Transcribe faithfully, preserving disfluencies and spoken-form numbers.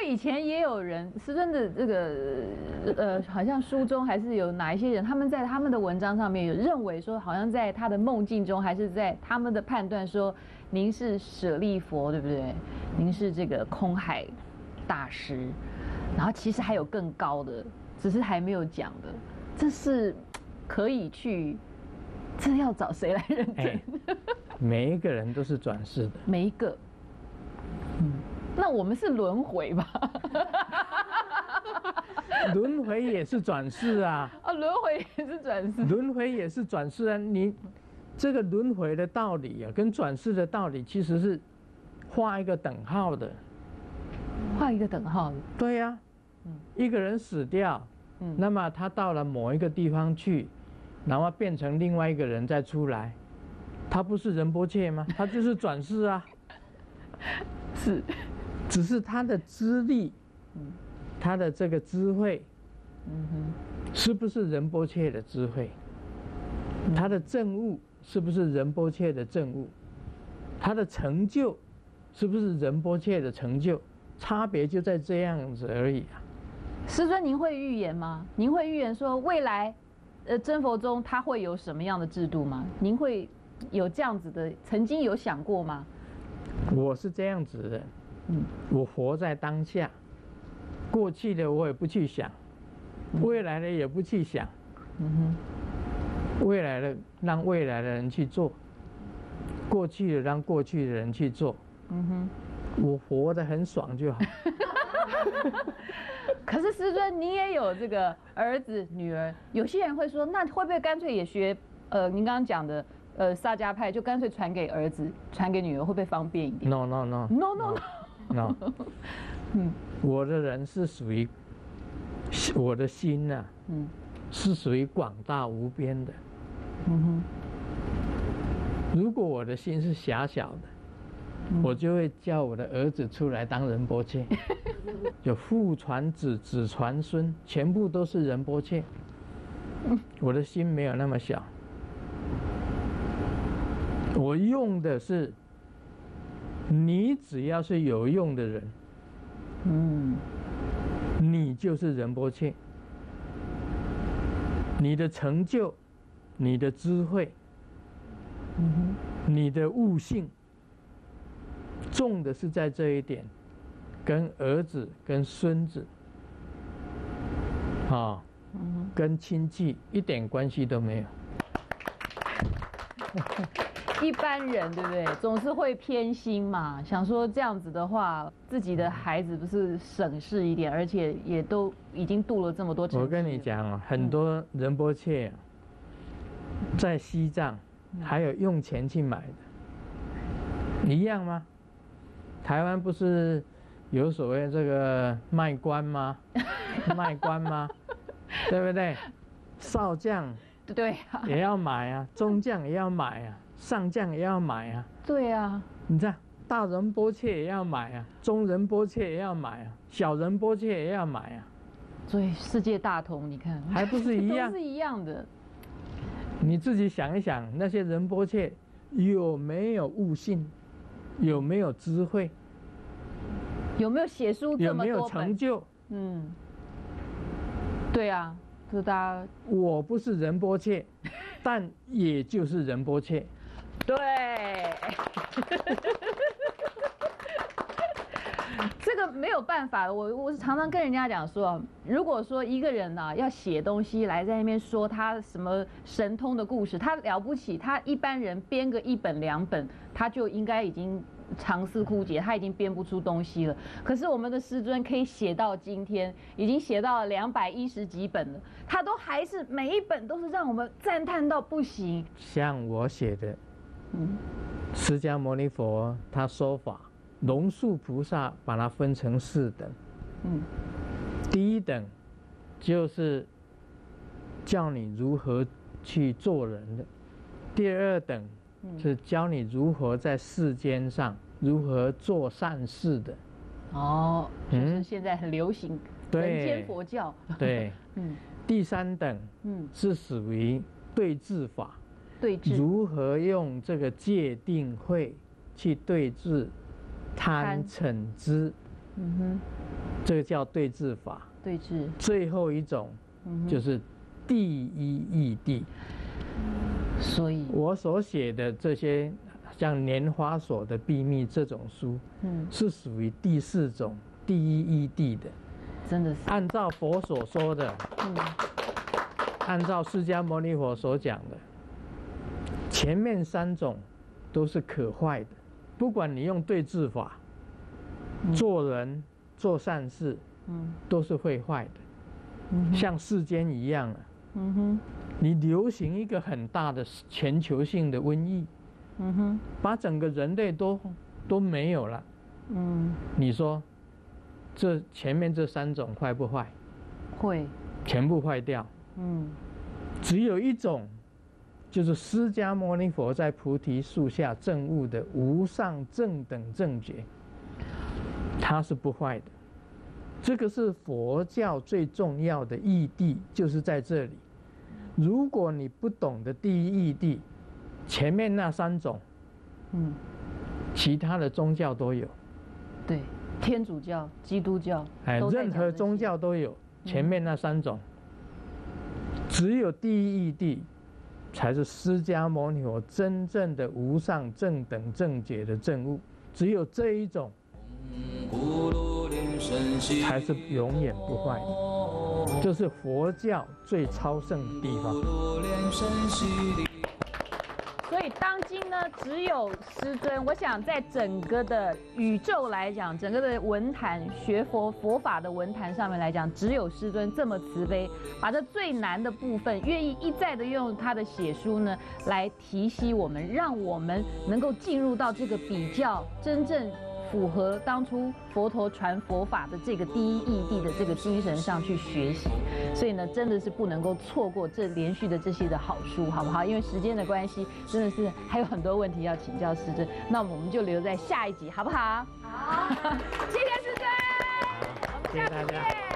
以前也有人，师尊的这个呃，好像书中还是有哪一些人，他们在他们的文章上面有认为说，好像在他的梦境中，还是在他们的判断说，您是舍利佛，对不对？您是这个空海大师，然后其实还有更高的，只是还没有讲的，这是可以去，这要找谁来认证？ 哎、每一个人都是转世的， 每一个，嗯。那我们是轮回吧？ 轮回也是转世啊！ 啊，轮回也是转世， 轮回也是转世啊！你这个轮回的道理啊，跟转世的道理其实是画一个等号的。 画一个等号。 对呀、啊，嗯，一个人死掉，嗯，那么他到了某一个地方去，然后变成另外一个人再出来，他不是仁波切吗？他就是转世啊。 是。 只是他的资历，他的这个智慧，嗯哼，是不是仁波切的智慧？他的证悟是不是仁波切的证悟？他的成就是不是仁波切的成就？差别就在这样子而已啊。 师尊，您会预言吗？您会预言说未来，呃，真佛宗它会有什么样的制度吗？您会有这样子的，曾经有想过吗？ 我是这样子的。嗯，我活在当下，过去的我也不去想，未来的也不去想，嗯哼，未来的让未来的人去做，过去的让过去的人去做，嗯哼，我活得很爽就好。 可是师尊，您也有这个儿子女儿，有些人会说，那会不会干脆也学呃您刚刚讲的呃萨迦派，就干脆传给儿子，传给女儿，会不会方便一点 ？No no no no no no。 no， 嗯，我的人是属于我的心呐、啊，嗯，是属于广大无边的，嗯哼。如果我的心是狭小的，嗯、我就会叫我的儿子出来当仁波切，就父传子，子传孙，全部都是仁波切。我的心没有那么小，我用的是。你只要是有用的人，嗯，你就是仁波切。你的成就，你的智慧，嗯哼，你的悟性，重的是在这一点，跟儿子、跟孙子，啊，嗯，跟亲戚一点关系都没有。 一般人对不对，总是会偏心嘛，想说这样子的话，自己的孩子不是省事一点，而且也都已经度了这么多。 我跟你讲啊，很多仁波切、啊、在西藏还有用钱去买的，一样吗？台湾不是有所谓这个卖官吗？卖官吗？对不对？少将对啊， 也要买啊，中将也要买啊。上将也要买啊， 对啊， 你看大仁波切也要买啊，中仁波切也要买啊，小仁波切也要买啊， 所以世界大同，你看还不是一样？ 都是一样的。 你自己想一想，那些仁波切有没有悟性，有没有智慧， 有没有写书这么多本， 有没有成就？ 嗯，对啊，就大家， 我不是仁波切，但也就是仁波切。 对，这个没有办法。我我是常常跟人家讲说，如果说一个人啊要写东西来在那边说他什么神通的故事，他了不起，他一般人编个一本两本，他就应该已经长思枯竭，他已经编不出东西了。可是我们的师尊可以写到今天，已经写到两百一十几本了，他都还是每一本都是让我们赞叹到不行。 像我写的。嗯，释迦牟尼佛他说法，龙树菩萨把它分成四等。嗯，第一等就是教你如何去做人的，第二等是教你如何在世间上如何做善事的。 哦，就是现在很流行人间佛教。 对，嗯，第三等嗯是属于对治法。 对治如何用这个戒定慧去对治贪嗔痴？嗯哼。 这个叫对治法。 对治。 最后一种就是第一义谛。 所以我所写的这些像《莲花所的秘密》这种书，嗯，是属于第四种第一义谛的。 真的是按照佛所说的，嗯，按照释迦牟尼佛所讲的，前面三种都是可坏的，不管你用对治法，嗯、做人做善事，嗯，都是会坏的，嗯、像世间一样啊。嗯哼，你流行一个很大的全球性的瘟疫，嗯哼，把整个人类都都没有了，嗯，你说这前面这三种坏不坏？ 会， 全部坏掉。嗯，只有一种，就是释迦牟尼佛在菩提树下证悟的无上正等正觉，它是不坏的。这个是佛教最重要的义谛，就是在这里。如果你不懂得第一义谛，前面那三种，嗯，其他的宗教都有。 对，天主教、基督教， 哎，任何宗教都有前面那三种，嗯、只有第一义谛才是释迦牟尼佛真正的无上正等正觉的证悟，只有这一种才是永远不坏的，这是佛教最超胜的地方。 所以当今呢，只有师尊。我想在整个的宇宙来讲，整个的文坛学佛佛法的文坛上面来讲，只有师尊这么慈悲，把这最难的部分，愿意一再的用他的写书呢，来提携我们，让我们能够进入到这个比较真正符合当初佛陀传佛法的这个第一义谛的这个精神上去学习，所以呢，真的是不能够错过这连续的这些的好书，好不好？因为时间的关系，真的是还有很多问题要请教师尊，那我们就留在下一集，好不好？好，谢谢师尊，我们下次见。